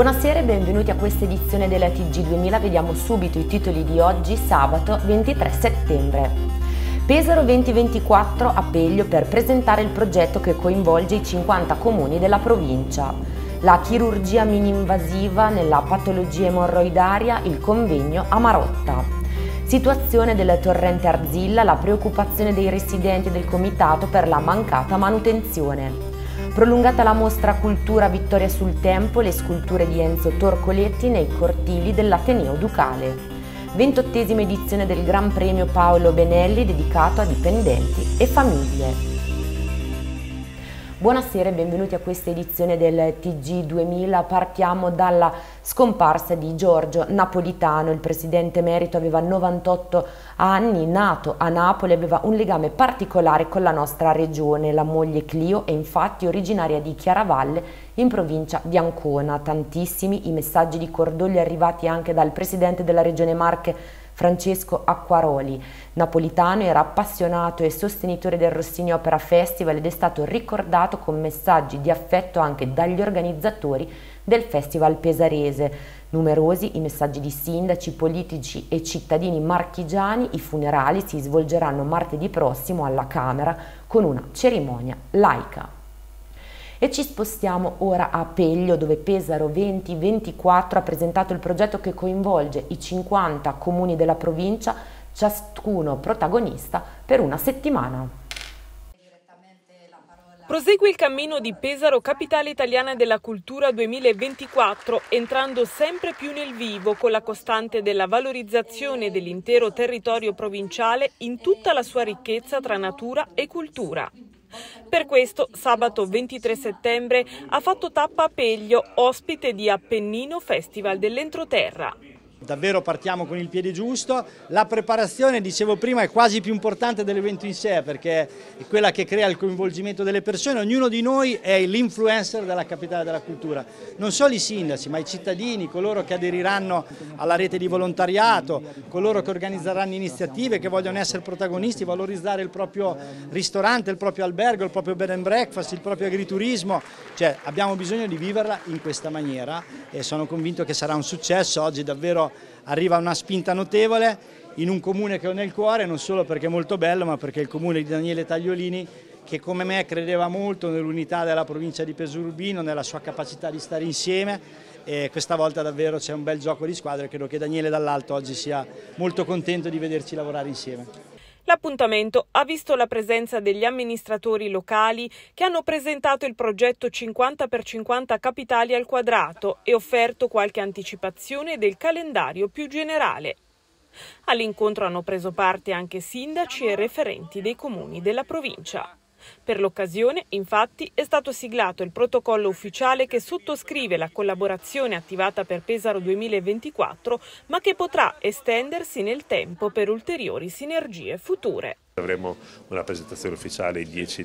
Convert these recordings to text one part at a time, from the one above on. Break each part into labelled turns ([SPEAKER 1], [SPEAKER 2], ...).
[SPEAKER 1] Buonasera e benvenuti a questa edizione della TG2000. Vediamo subito i titoli di oggi, sabato 23 settembre. Pesaro 2024 a Peglio per presentare il progetto che coinvolge i 50 comuni della provincia. La chirurgia mini-invasiva nella patologia emorroidaria, il convegno a Marotta. Situazione del torrente Arzilla, la preoccupazione dei residenti del comitato per la mancata manutenzione. Prolungata la mostra Cultura Vittoria sul Tempo, le sculture di Enzo Torcoletti nei cortili dell'Ateneo Ducale. 28ª edizione del Gran Premio Paolo Benelli dedicato a dipendenti e famiglie. Buonasera e benvenuti a questa edizione del TG2000. Partiamo dalla scomparsa di Giorgio Napolitano. Il presidente emerito aveva 98 anni, nato a Napoli, aveva un legame particolare con la nostra regione. La moglie Clio è infatti originaria di Chiaravalle, in provincia di Ancona. Tantissimi i messaggi di cordoglio arrivati anche dal presidente della regione Marche, Francesco Acquaroli. Napolitano era appassionato e sostenitore del Rossini Opera Festival ed è stato ricordato con messaggi di affetto anche dagli organizzatori del festival pesarese. Numerosi i messaggi di sindaci, politici e cittadini marchigiani. I funerali si svolgeranno martedì prossimo alla Camera con una cerimonia laica. E ci spostiamo ora a Peglio, dove Pesaro 2024 ha presentato il progetto che coinvolge i 50 comuni della provincia, ciascuno protagonista per una settimana.
[SPEAKER 2] Prosegue il cammino di Pesaro, capitale italiana della cultura 2024, entrando sempre più nel vivo con la costante della valorizzazione dell'intero territorio provinciale in tutta la sua ricchezza tra natura e cultura. Per questo, sabato 23 settembre ha fatto tappa a Peglio, ospite di Appennino Festival dell'Entroterra.
[SPEAKER 3] Davvero partiamo con il piede giusto. La preparazione, dicevo prima, è quasi più importante dell'evento in sé, perché è quella che crea il coinvolgimento delle persone. Ognuno di noi è l'influencer della capitale della cultura, non solo i sindaci ma i cittadini, coloro che aderiranno alla rete di volontariato, coloro che organizzeranno iniziative, che vogliono essere protagonisti, valorizzare il proprio ristorante, il proprio albergo, il proprio bed and breakfast, il proprio agriturismo. Cioè, abbiamo bisogno di viverla in questa maniera e sono convinto che sarà un successo. Oggi davvero arriva una spinta notevole in un comune che ho nel cuore, non solo perché è molto bello, ma perché è il comune di Daniele Tagliolini, che come me credeva molto nell'unità della provincia di Pesaro Urbino, nella sua capacità di stare insieme, e questa volta davvero c'è un bel gioco di squadra e credo che Daniele dall'alto oggi sia molto contento di vederci lavorare insieme.
[SPEAKER 2] L'appuntamento ha visto la presenza degli amministratori locali che hanno presentato il progetto 50x50 capitali al quadrato e offerto qualche anticipazione del calendario più generale. All'incontro hanno preso parte anche sindaci e referenti dei comuni della provincia. Per l'occasione, infatti, è stato siglato il protocollo ufficiale che sottoscrive la collaborazione attivata per Pesaro 2024, ma che potrà estendersi nel tempo per ulteriori sinergie future.
[SPEAKER 4] Avremo una presentazione ufficiale il 10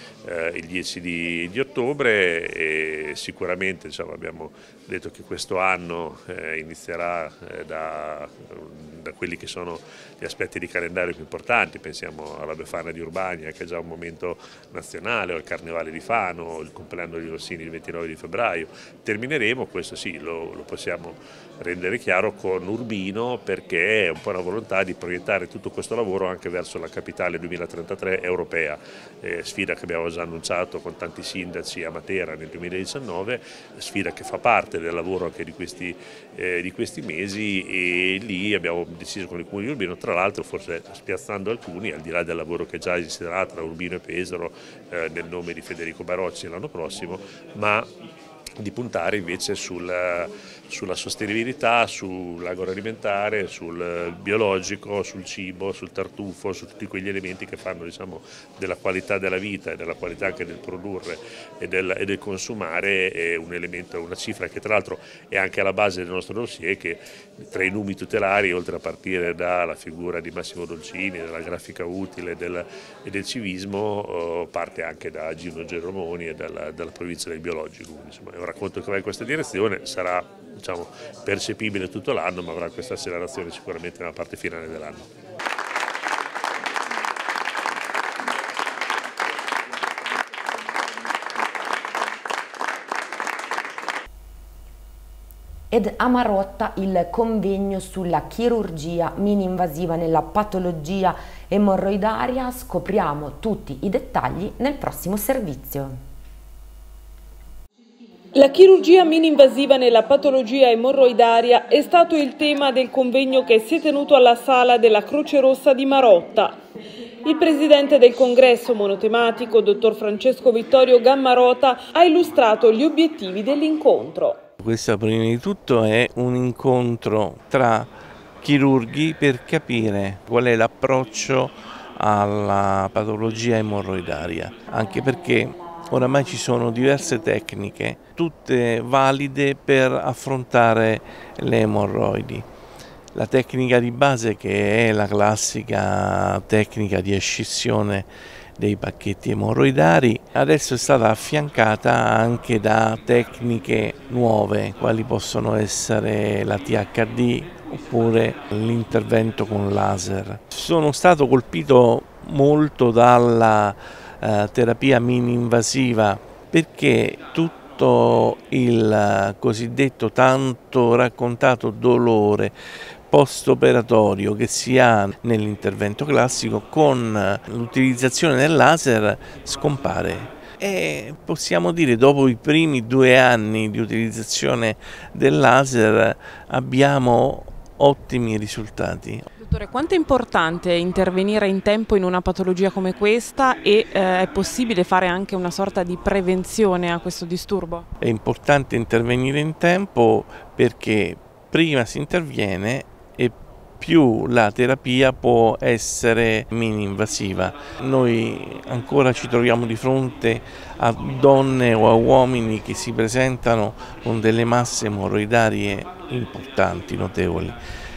[SPEAKER 4] di ottobre e sicuramente abbiamo detto che questo anno inizierà da quelli che sono gli aspetti di calendario più importanti. Pensiamo alla Befana di Urbania, che è già un momento nazionale, o al Carnevale di Fano, o il compleanno di Rossini il 29 di febbraio. Termineremo, questo sì, lo possiamo rendere chiaro, con Urbino, perché è un po' una volontà di proiettare tutto questo lavoro anche verso la capitale 2033 europea, sfida che abbiamo già annunciato con tanti sindaci a Matera nel 2019, sfida che fa parte del lavoro anche di questi mesi, e lì abbiamo deciso con il Comune di Urbino, tra l'altro forse spiazzando alcuni, al di là del lavoro che già esisterà tra Urbino e Pesaro nel nome di Federico Barocci l'anno prossimo, ma di puntare invece sulla sostenibilità, sull'agroalimentare, sul biologico, sul cibo, sul tartufo, su tutti quegli elementi che fanno della qualità della vita e della qualità anche del produrre e del consumare un elemento, una cifra che tra l'altro è anche alla base del nostro dossier, che tra i numi tutelari, oltre a partire dalla figura di Massimo Dolcini, della grafica utile e del civismo, parte anche da Gino Geromoni e dalla provincia del biologico. Quindi, è un racconto che va in questa direzione, sarà percepibile tutto l'anno, ma avrà questa accelerazione sicuramente nella parte finale dell'anno.
[SPEAKER 1] ed a Marotta il convegno sulla chirurgia mini-invasiva nella patologia emorroidaria. Scopriamo tutti i dettagli nel prossimo servizio.
[SPEAKER 2] La chirurgia mini-invasiva nella patologia emorroidaria è stato il tema del convegno che si è tenuto alla sala della Croce Rossa di Marotta. Il presidente del congresso monotematico, dottor Francesco Vittorio Gammarota, ha illustrato gli obiettivi dell'incontro.
[SPEAKER 5] Questo prima di tutto è un incontro tra chirurghi per capire qual è l'approccio alla patologia emorroidaria, anche perché oramai ci sono diverse tecniche, tutte valide per affrontare le emorroidi. La tecnica di base, che è la classica tecnica di escissione dei pacchetti emorroidari, adesso è stata affiancata anche da tecniche nuove, quali possono essere la THD oppure l'intervento con laser. Sono stato colpito molto dalla terapia mini-invasiva perché tutto il cosiddetto tanto raccontato dolore post-operatorio che si ha nell'intervento classico, con l'utilizzazione del laser scompare. E possiamo dire, dopo i primi 2 anni di utilizzazione del laser abbiamo ottimi risultati.
[SPEAKER 2] Dottore, quanto è importante intervenire in tempo in una patologia come questa e è possibile fare anche una sorta di prevenzione a questo disturbo?
[SPEAKER 5] È importante intervenire in tempo perché prima si interviene e più la terapia può essere mini-invasiva. Noi ancora ci troviamo di fronte a donne o a uomini che si presentano con delle masse emorroidarie importanti, notevoli.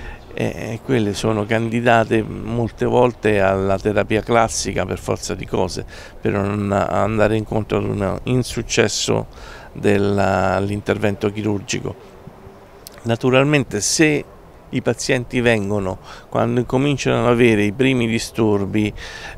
[SPEAKER 5] E quelle sono candidate molte volte alla terapia classica per forza di cose, per non andare incontro ad un insuccesso dell'intervento chirurgico. Naturalmente, se i pazienti vengono quando cominciano ad avere i primi disturbi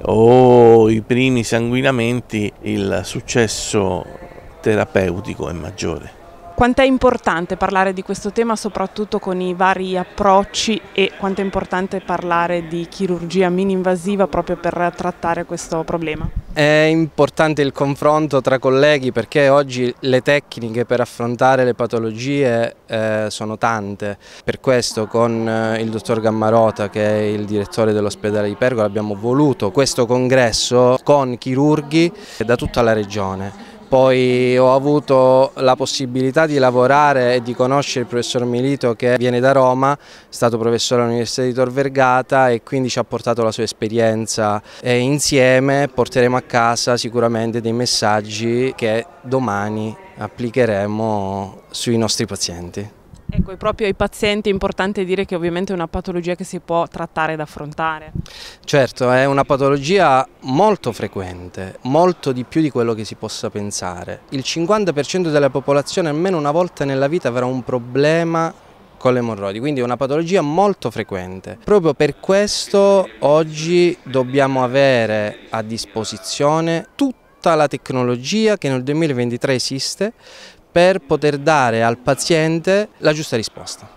[SPEAKER 5] o i primi sanguinamenti, il successo terapeutico è maggiore.
[SPEAKER 2] Quanto è importante parlare di questo tema, soprattutto con i vari approcci, e quanto è importante parlare di chirurgia mini-invasiva proprio per trattare questo problema?
[SPEAKER 6] È importante il confronto tra colleghi, perché oggi le tecniche per affrontare le patologie sono tante. Per questo con il dottor Gammarota, che è il direttore dell'ospedale di Pergola, abbiamo voluto questo congresso con chirurghi da tutta la regione. Poi ho avuto la possibilità di lavorare e di conoscere il professor Milito, che viene da Roma, è stato professore all'Università di Tor Vergata e quindi ci ha portato la sua esperienza, e insieme porteremo a casa sicuramente dei messaggi che domani applicheremo sui nostri pazienti.
[SPEAKER 2] Ecco, e proprio ai pazienti è importante dire che ovviamente è una patologia che si può trattare ed affrontare.
[SPEAKER 6] Certo, è una patologia molto frequente, molto di più di quello che si possa pensare. Il 50% della popolazione almeno una volta nella vita avrà un problema con le emorroidi, quindi è una patologia molto frequente. Proprio per questo oggi dobbiamo avere a disposizione tutta la tecnologia che nel 2023 esiste per poter dare al paziente la giusta risposta.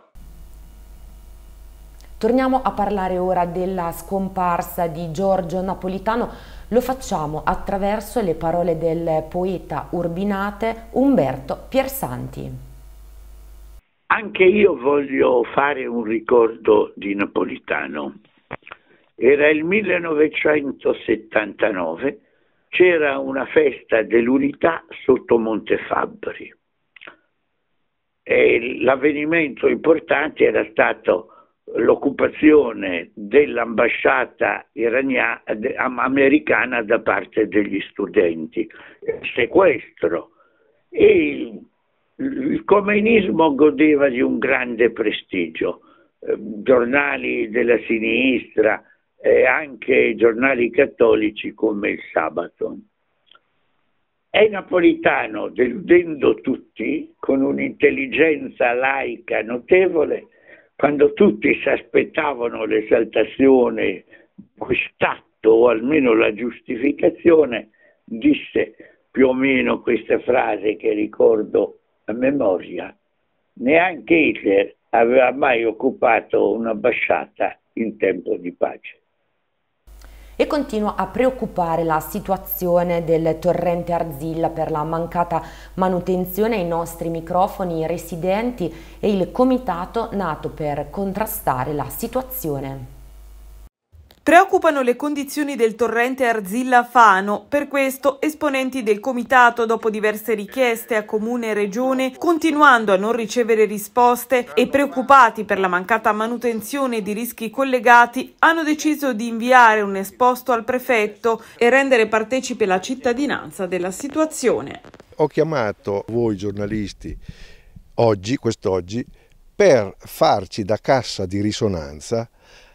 [SPEAKER 1] Torniamo a parlare ora della scomparsa di Giorgio Napolitano. Lo facciamo attraverso le parole del poeta urbinate Umberto Piersanti.
[SPEAKER 7] Anche io voglio fare un ricordo di Napolitano. Era il 1979. C'era una festa dell'Unità sotto Montefabbri e l'avvenimento importante era stato l'occupazione dell'ambasciata americana da parte degli studenti, il sequestro, e il comunismo godeva di un grande prestigio, giornali della sinistra e anche giornali cattolici come il Sabato. E Napolitano, deludendo tutti, con un'intelligenza laica notevole, quando tutti si aspettavano l'esaltazione, quest'atto o almeno la giustificazione, disse più o meno questa frase che ricordo a memoria: Neanche Hitler aveva mai occupato un'ambasciata in tempo di pace.
[SPEAKER 1] E continua a preoccupare la situazione del torrente Arzilla per la mancata manutenzione ai nostri microfoni residenti e il comitato nato per contrastare la situazione.
[SPEAKER 2] Preoccupano le condizioni del torrente Arzilla Fano, per questo esponenti del comitato, dopo diverse richieste a comune e regione, continuando a non ricevere risposte e preoccupati per la mancata manutenzione di rischi collegati, hanno deciso di inviare un esposto al prefetto e rendere partecipe la cittadinanza della situazione.
[SPEAKER 8] Ho chiamato voi giornalisti quest'oggi, per farci da cassa di risonanza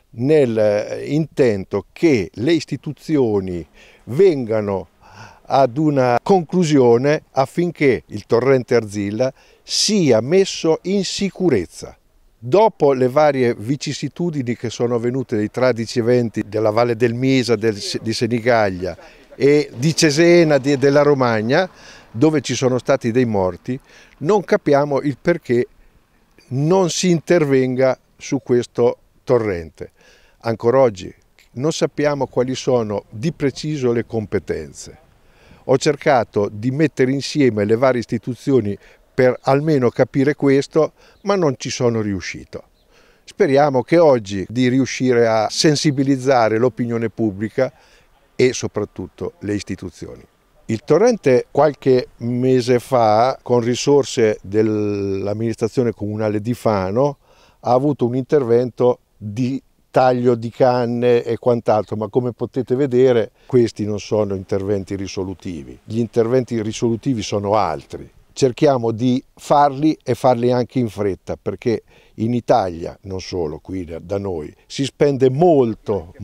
[SPEAKER 8] nell'intento che le istituzioni vengano ad una conclusione affinché il torrente Arzilla sia messo in sicurezza. Dopo le varie vicissitudini che sono avvenute dei tragici eventi della Valle del Misa, di Senigallia e di Cesena, della Romagna, dove ci sono stati dei morti, non capiamo il perché non si intervenga su questo torrente. Ancora oggi non sappiamo quali sono di preciso le competenze. Ho cercato di mettere insieme le varie istituzioni per almeno capire questo, ma non ci sono riuscito. Speriamo che oggi di riuscire a sensibilizzare l'opinione pubblica e soprattutto le istituzioni. Il torrente qualche mese fa, con risorse dell'amministrazione comunale di Fano, ha avuto un intervento di taglio di canne e quant'altro, ma come potete vedere questi non sono interventi risolutivi. Gli interventi risolutivi sono altri. Cerchiamo di farli e farli anche in fretta, perché in Italia, non solo qui da noi, si spende molto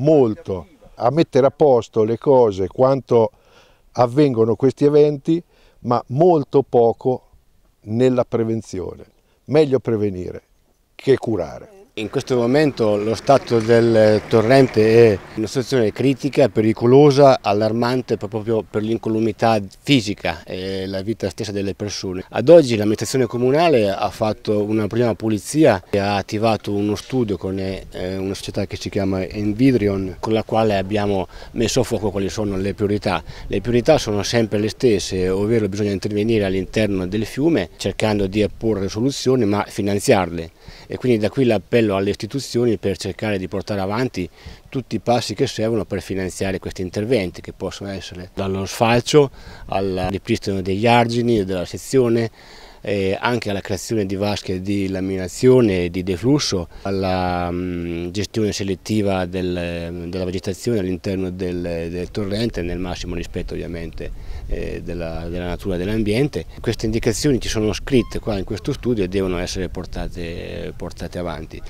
[SPEAKER 8] a mettere a posto le cose quanto avvengono questi eventi, ma molto poco nella prevenzione. Meglio prevenire che curare.
[SPEAKER 9] In questo momento lo stato del torrente è in una situazione critica, pericolosa, allarmante proprio per l'incolumità fisica e la vita stessa delle persone. Ad oggi l'amministrazione comunale ha fatto una prima pulizia e ha attivato uno studio con una società che si chiama Envidrion, con la quale abbiamo messo a fuoco quali sono le priorità. Le priorità sono sempre le stesse, ovvero bisogna intervenire all'interno del fiume cercando di apporre soluzioni ma finanziarle. E quindi da qui l'appello alle istituzioni per cercare di portare avanti tutti i passi che servono per finanziare questi interventi, che possono essere dallo sfalcio al ripristino degli argini, della sezione, anche alla creazione di vasche di laminazione e di deflusso, alla gestione selettiva della vegetazione all'interno del torrente, nel massimo rispetto ovviamente della natura e dell'ambiente. Queste indicazioni ci sono scritte qua in questo studio e devono essere portate avanti.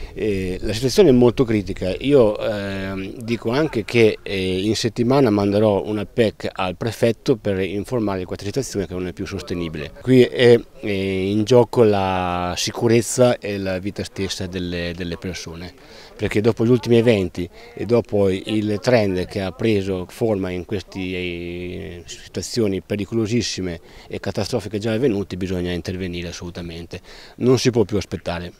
[SPEAKER 9] La situazione è molto critica. Io dico anche che in settimana manderò una PEC al prefetto per informare di questa situazione che non è più sostenibile. Qui è in gioco la sicurezza e la vita stessa delle persone, perché dopo gli ultimi eventi e dopo il trend che ha preso forma in queste situazioni pericolosissime e catastrofiche già avvenute, bisogna intervenire assolutamente, non si può più aspettare.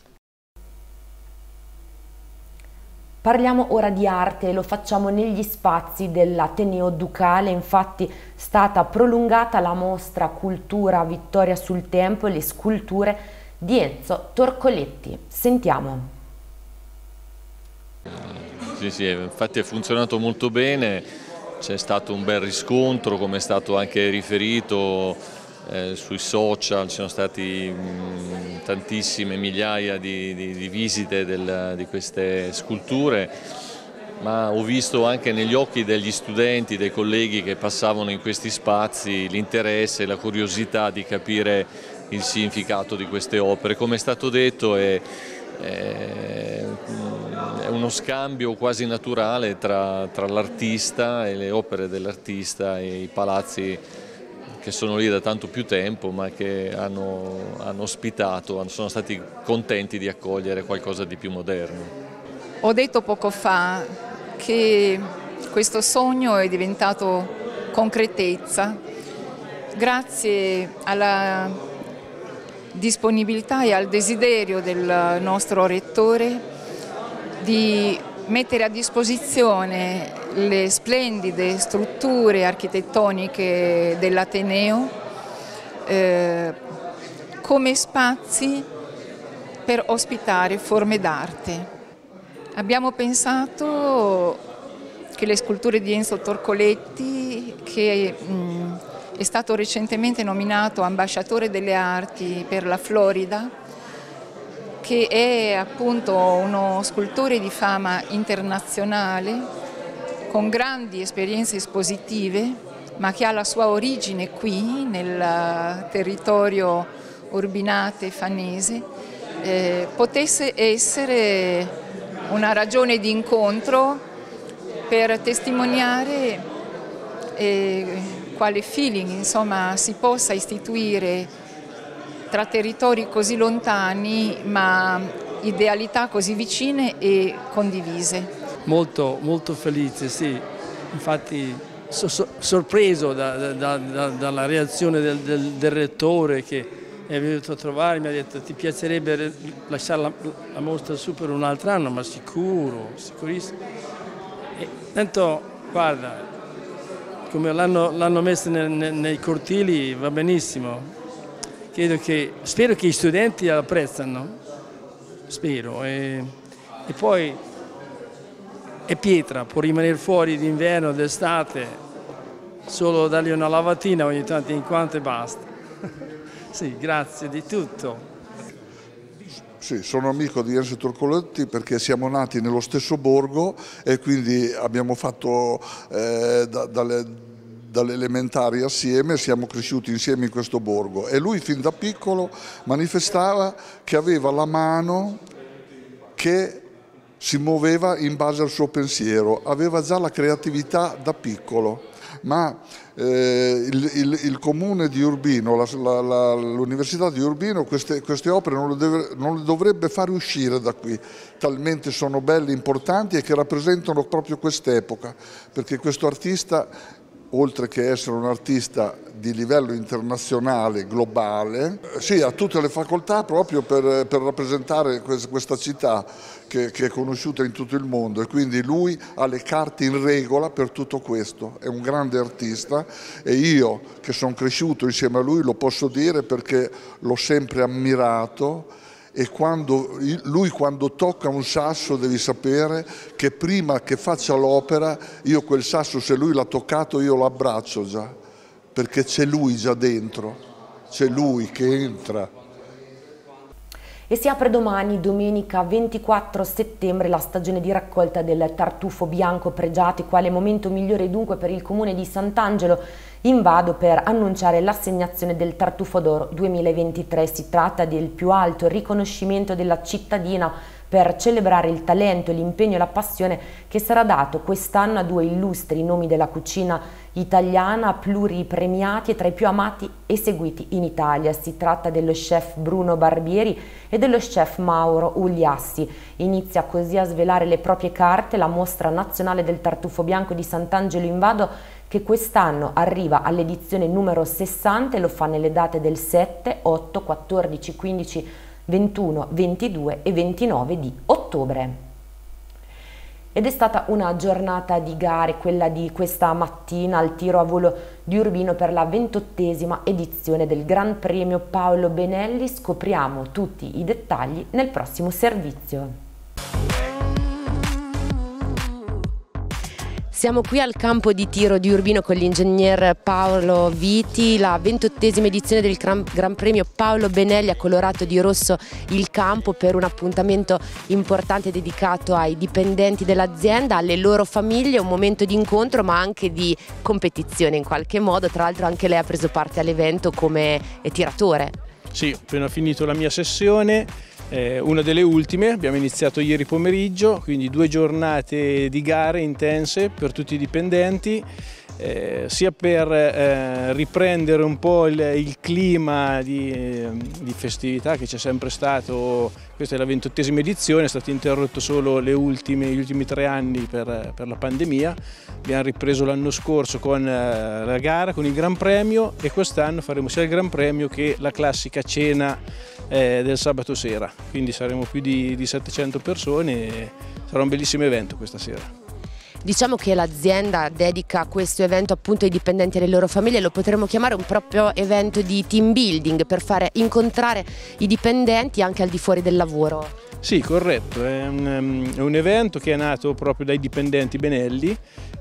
[SPEAKER 1] Parliamo ora di arte e lo facciamo negli spazi dell'Ateneo Ducale. Infatti è stata prolungata la mostra Cultura Vittoria sul Tempo e le sculture di Enzo Torcoletti. Sentiamo.
[SPEAKER 10] Sì, infatti è funzionato molto bene, c'è stato un bel riscontro, come è stato anche riferito sui social, ci sono stati tantissime migliaia di visite di queste sculture, ma ho visto anche negli occhi degli studenti, dei colleghi che passavano in questi spazi l'interesse e la curiosità di capire il significato di queste opere. Come è stato detto è uno scambio quasi naturale tra l'artista e le opere dell'artista e i palazzi che sono lì da tanto più tempo, ma che hanno ospitato, sono stati contenti di accogliere qualcosa di più moderno.
[SPEAKER 11] Ho detto poco fa che questo sogno è diventato concretezza grazie alla disponibilità e al desiderio del nostro rettore di mettere a disposizione le splendide strutture architettoniche dell'Ateneo come spazi per ospitare forme d'arte. Abbiamo pensato che le sculture di Enzo Torcoletti, che è stato recentemente nominato ambasciatore delle arti per la Florida, che è appunto uno scultore di fama internazionale, con grandi esperienze espositive, ma che ha la sua origine qui, nel territorio urbinate fanese, potesse essere una ragione di incontro per testimoniare quale feeling, insomma, si possa istituire tra territori così lontani ma idealità così vicine e condivise.
[SPEAKER 12] Molto, molto felice, sì, infatti sorpreso dalla reazione del rettore che è venuto a trovare, mi ha detto: ti piacerebbe lasciare la mostra su per un altro anno? Ma sicuro, sicurissimo. E tanto, guarda, come l'hanno messa nei cortili va benissimo. Spero che gli studenti apprezzano, spero. E poi è pietra, può rimanere fuori d'inverno, d'estate, solo dargli una lavatina ogni tanto in quanto e basta. Sì, grazie di tutto.
[SPEAKER 13] Sì, sono amico di Enzo Torcoletti perché siamo nati nello stesso borgo e quindi abbiamo fatto dalle elementari assieme, siamo cresciuti insieme in questo borgo e lui fin da piccolo manifestava che aveva la mano che si muoveva in base al suo pensiero, aveva già la creatività da piccolo. Ma il comune di Urbino, l'università di Urbino queste opere non le dovrebbe fare uscire da qui, talmente sono belle, importanti e che rappresentano proprio quest'epoca, perché questo artista, oltre che essere un artista di livello internazionale, globale, sì, ha tutte le facoltà proprio per rappresentare questa città che è conosciuta in tutto il mondo, e quindi lui ha le carte in regola per tutto questo, è un grande artista e io che sono cresciuto insieme a lui lo posso dire perché l'ho sempre ammirato. E lui quando tocca un sasso devi sapere che prima che faccia l'opera, io quel sasso, se lui l'ha toccato, io lo abbraccio già, perché c'è lui già dentro, c'è lui che entra.
[SPEAKER 1] E si apre domani, domenica 24 settembre, la stagione di raccolta del tartufo bianco pregiato, quale momento migliore dunque per il comune di Sant'Angelo in Vado per annunciare l'assegnazione del Tartufo d'Oro 2023. Si tratta del più alto riconoscimento della cittadina per celebrare il talento, l'impegno e la passione che sarà dato quest'anno a due illustri nomi della cucina italiana, pluripremiati e tra i più amati e seguiti in Italia. Si tratta dello chef Bruno Barbieri e dello chef Mauro Ugliassi. Inizia così a svelare le proprie carte la mostra nazionale del tartufo bianco di Sant'Angelo in Vado, che quest'anno arriva all'edizione numero 60 e lo fa nelle date del 7, 8, 14, 15, 21, 22 e 29 di ottobre. Ed è stata una giornata di gare, quella di questa mattina al tiro a volo di Urbino per la 28esima edizione del Gran Premio Paolo Benelli. Scopriamo tutti i dettagli nel prossimo servizio. Siamo qui al campo di tiro di Urbino con l'ingegner Paolo Viti. La 28esima edizione del Gran Premio Paolo Benelli ha colorato di rosso il campo per un appuntamento importante dedicato ai dipendenti dell'azienda, alle loro famiglie, un momento di incontro ma anche di competizione in qualche modo. Tra l'altro anche lei ha preso parte all'evento come tiratore.
[SPEAKER 14] Sì, ho appena finito la mia sessione. Una delle ultime, abbiamo iniziato ieri pomeriggio, quindi 2 giornate di gare intense per tutti i dipendenti. sia per riprendere un po' il clima di festività che c'è sempre stato. Questa è la 28esima edizione, è stato interrotto solo gli ultimi 3 anni per la pandemia. Abbiamo ripreso l'anno scorso con la gara, con il Gran Premio, e quest'anno faremo sia il Gran Premio che la classica cena del sabato sera, quindi saremo più di 700 persone e sarà un bellissimo evento questa sera.
[SPEAKER 1] Diciamo che l'azienda dedica questo evento appunto ai dipendenti e alle loro famiglie, lo potremmo chiamare un proprio evento di team building per fare incontrare i dipendenti anche al di fuori del lavoro.
[SPEAKER 14] Sì, corretto, è un evento che è nato proprio dai dipendenti Benelli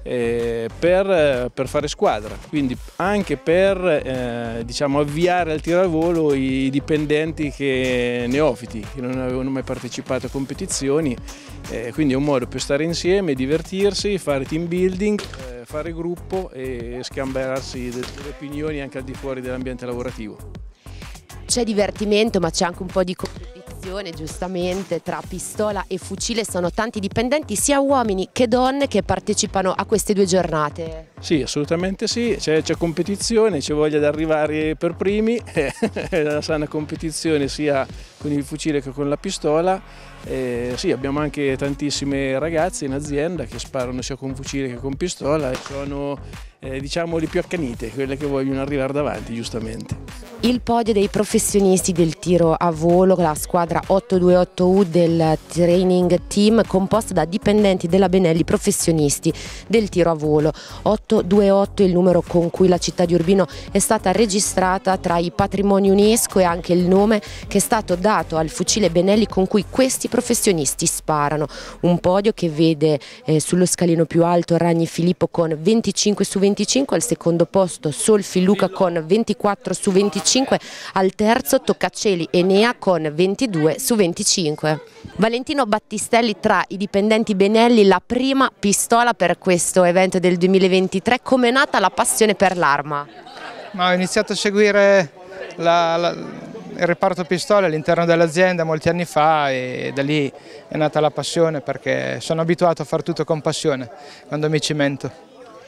[SPEAKER 14] per fare squadra, quindi anche per diciamo, avviare al tiro al volo i dipendenti neofiti che non avevano mai partecipato a competizioni, quindi è un modo per stare insieme, divertirsi, fare team building, fare gruppo e scambiarsi delle opinioni anche al di fuori dell'ambiente lavorativo.
[SPEAKER 1] C'è divertimento, ma c'è anche un po' di competizione, giustamente, tra pistola e fucile. Sono tanti dipendenti, sia uomini che donne, che partecipano a queste 2 giornate.
[SPEAKER 14] Sì, assolutamente sì, c'è competizione, c'è voglia di arrivare per primi, la sana competizione sia con il fucile che con la pistola. Sì, abbiamo anche tantissime ragazze in azienda che sparano sia con fucile che con pistola e sono diciamo le più accanite, quelle che vogliono arrivare davanti, giustamente.
[SPEAKER 1] Il podio dei professionisti del tiro a volo, la squadra 828U del training team composta da dipendenti della Benelli, professionisti del tiro a volo. 828 è il numero con cui la città di Urbino è stata registrata tra i patrimoni UNESCO e anche il nome che è stato dato al fucile Benelli con cui questi professionisti sparano. Un podio che vede sullo scalino più alto Ragni Filippo con 25 su 25, al secondo posto Solfi Luca con 24 su 25, al terzo Toccacceli Enea con 22 su 25. Valentino Battistelli, tra i dipendenti Benelli, la prima pistola per questo evento del 2023. Com'è nata la passione per l'arma?
[SPEAKER 15] Ho iniziato a seguire il reparto pistole all'interno dell'azienda molti anni fa e da lì è nata la passione, perché sono abituato a fare tutto con passione quando mi cimento.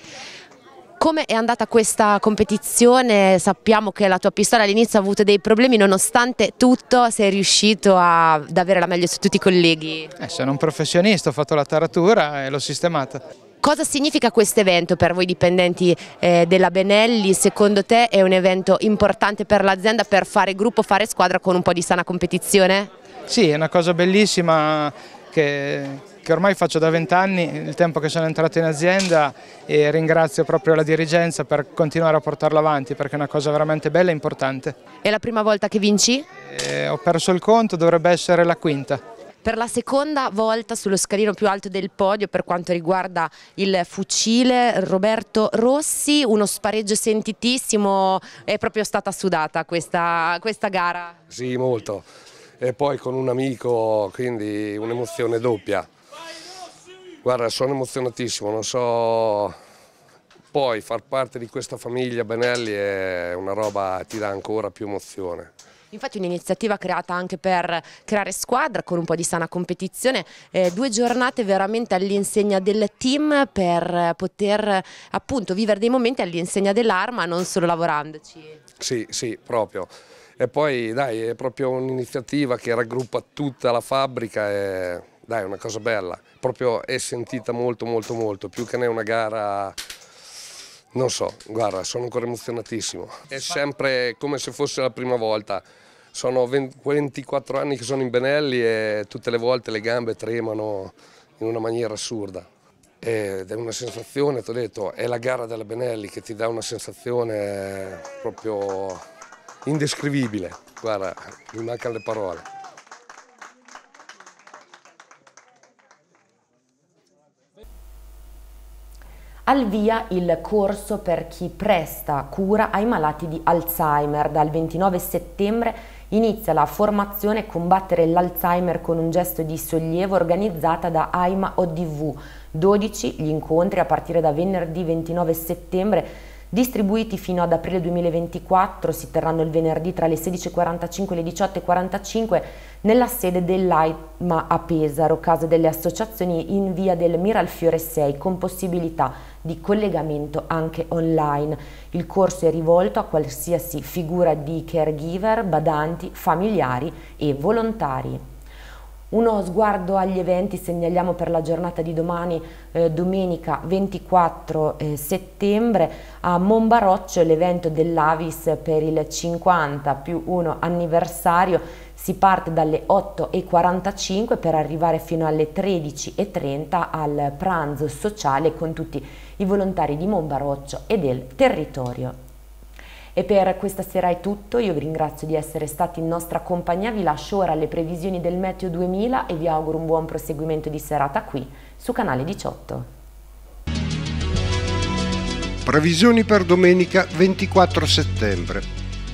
[SPEAKER 1] Come è andata questa competizione? Sappiamo che la tua pistola all'inizio ha avuto dei problemi, nonostante tutto sei riuscito ad avere la meglio su tutti i colleghi.
[SPEAKER 15] Sono un professionista, ho fatto la taratura e l'ho sistemata.
[SPEAKER 1] Cosa significa questo evento per voi dipendenti della Benelli? Secondo te è un evento importante per l'azienda, per fare gruppo, fare squadra con un po' di sana competizione?
[SPEAKER 15] Sì, è una cosa bellissima che ormai faccio da 20 anni, il tempo che sono entrato in azienda, e ringrazio proprio la dirigenza per continuare a portarla avanti, perché è una cosa veramente bella e importante.
[SPEAKER 1] È la prima volta che vinci?
[SPEAKER 15] Ho perso il conto, dovrebbe essere la quinta.
[SPEAKER 1] Per la seconda volta sullo scalino più alto del podio per quanto riguarda il fucile, Roberto Rossi, uno spareggio sentitissimo, è proprio stata sudata questa gara?
[SPEAKER 16] Sì, molto, e poi con un amico, quindi un'emozione doppia. Guarda, sono emozionatissimo, non so, poi far parte di questa famiglia Benelli è una roba, ti dà ancora più emozione.
[SPEAKER 1] Infatti un'iniziativa creata anche per creare squadra con un po' di sana competizione, 2 giornate veramente all'insegna del team per poter appunto vivere dei momenti all'insegna dell'arma, non solo lavorandoci.
[SPEAKER 16] Sì, sì, proprio. E poi dai, è proprio un'iniziativa che raggruppa tutta la fabbrica e dai, è una cosa bella. Proprio è sentita molto, molto, molto, più che ne una gara. Non so, guarda, sono ancora emozionatissimo. È sempre come se fosse la prima volta. Sono 24 anni che sono in Benelli e tutte le volte le gambe tremano in una maniera assurda. Ed è una sensazione, ti ho detto, è la gara della Benelli che ti dà una sensazione proprio indescrivibile. Guarda, mi mancano le parole.
[SPEAKER 1] Al via il corso per chi presta cura ai malati di Alzheimer. Dal 29 settembre inizia la formazione Combattere l'Alzheimer con un gesto di sollievo, organizzata da AIMA ODV. 12 gli incontri a partire da venerdì 29 settembre distribuiti fino ad aprile 2024, si terranno il venerdì tra le 16.45 e le 18.45 nella sede dell'AIMA a Pesaro, casa delle associazioni in via del Miralfiore 6, con possibilità di collegamento anche online. Il corso è rivolto a qualsiasi figura di caregiver, badanti, familiari e volontari. Uno sguardo agli eventi segnaliamo per la giornata di domani, domenica 24 settembre, a Monbaroccio l'evento dell'Avis per il 50+1 anniversario. Si parte dalle 8.45 per arrivare fino alle 13.30 al pranzo sociale con tutti i volontari di Monbaroccio e del territorio. E per questa sera è tutto, io vi ringrazio di essere stati in nostra compagnia, vi lascio ora alle previsioni del Meteo 2000 e vi auguro un buon proseguimento di serata qui su Canale 18.
[SPEAKER 17] Previsioni per domenica 24 settembre.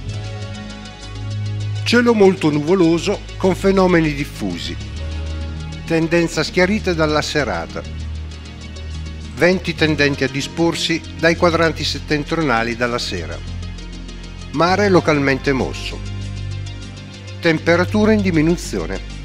[SPEAKER 17] Cielo molto nuvoloso con fenomeni diffusi. Tendenza schiarita dalla serata. Venti tendenti a disporsi dai quadranti settentrionali dalla sera. Mare localmente mosso. Temperatura in diminuzione.